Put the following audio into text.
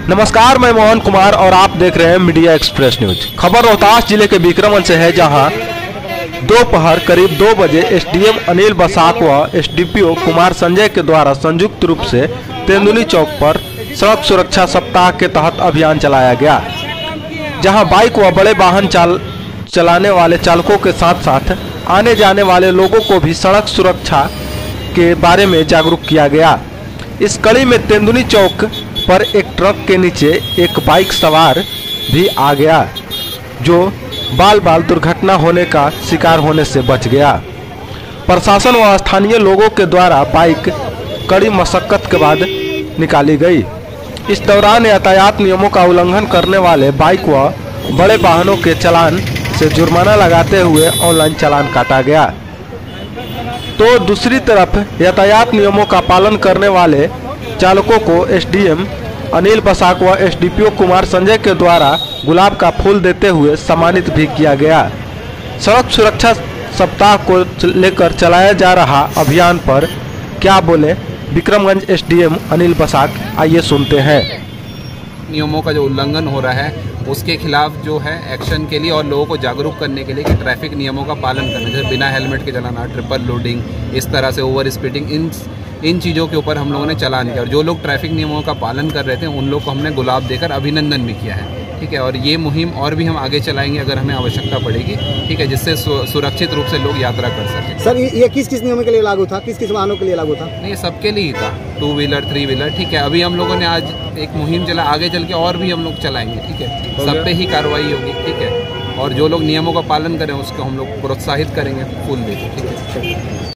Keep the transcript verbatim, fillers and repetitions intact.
नमस्कार, मैं मोहन कुमार और आप देख रहे हैं मीडिया एक्सप्रेस न्यूज। खबर रोहतास जिले के विक्रमगंज से है, जहां दोपहर करीब दो बजे एसडीएम अनिल बसाक व एसडीपीओ कुमार संजय के द्वारा संयुक्त रूप से तेंदुनी चौक पर सड़क सुरक्षा सप्ताह के तहत अभियान चलाया गया, जहां बाइक व बड़े वाहन चाल चलाने वाले चालकों के साथ साथ आने जाने वाले लोगों को भी सड़क सुरक्षा के बारे में जागरूक किया गया। इस कड़ी में तेंदुनी चौक पर एक ट्रक के नीचे एक बाइक सवार भी आ गया, जो बाल बाल दुर्घटना होने का शिकार होने से बच गया। प्रशासन व स्थानीय लोगों के द्वारा बाइक कड़ी मशक्कत के बाद निकाली गई। इस दौरान यातायात नियमों का उल्लंघन करने वाले बाइक व बड़े वाहनों के चालान से जुर्माना लगाते हुए ऑनलाइन चालान काटा गया। तो दूसरी तरफ यातायात नियमों का पालन करने वाले चालकों को एसडीएम अनिल बसाक व एसडीपीओ कुमार संजय के द्वारा गुलाब का फूल देते हुए सम्मानित भी किया गया। सड़क सुरक्षा सप्ताह को लेकर चलाया जा रहा अभियान पर क्या बोले विक्रमगंज एसडीएम अनिल बसाक, आइए सुनते हैं। नियमों का जो उल्लंघन हो रहा है उसके खिलाफ जो है एक्शन के लिए और लोगों को जागरूक करने के लिए कि ट्रैफिक नियमों का पालन करना, जैसे बिना हेलमेट के चलाना, ट्रिपल लोडिंग, इस तरह से ओवर स्पीडिंग, इन इन चीज़ों के ऊपर हम लोगों ने चालान किया। और जो लोग ट्रैफिक नियमों का पालन कर रहे थे उन लोग को हमने गुलाब देकर अभिनंदन भी किया है, ठीक है। और ये मुहिम और भी हम आगे चलाएंगे अगर हमें आवश्यकता पड़ेगी, ठीक है, जिससे सुरक्षित रूप से लोग यात्रा कर सकें। सर, ये किस किस नियमों के लिए लागू था, किस किस वाहनों के लिए लागू था? नहीं, ये सबके लिए ही था, टू व्हीलर, थ्री व्हीलर, ठीक है। अभी हम लोगों ने आज एक मुहिम चला, आगे चल के और भी हम लोग चलाएंगे, ठीक है। सब पे ही कार्रवाई होगी, ठीक है। और जो लोग नियमों का पालन करें उसको हम लोग प्रोत्साहित करेंगे, फूल देंगे, ठीक है।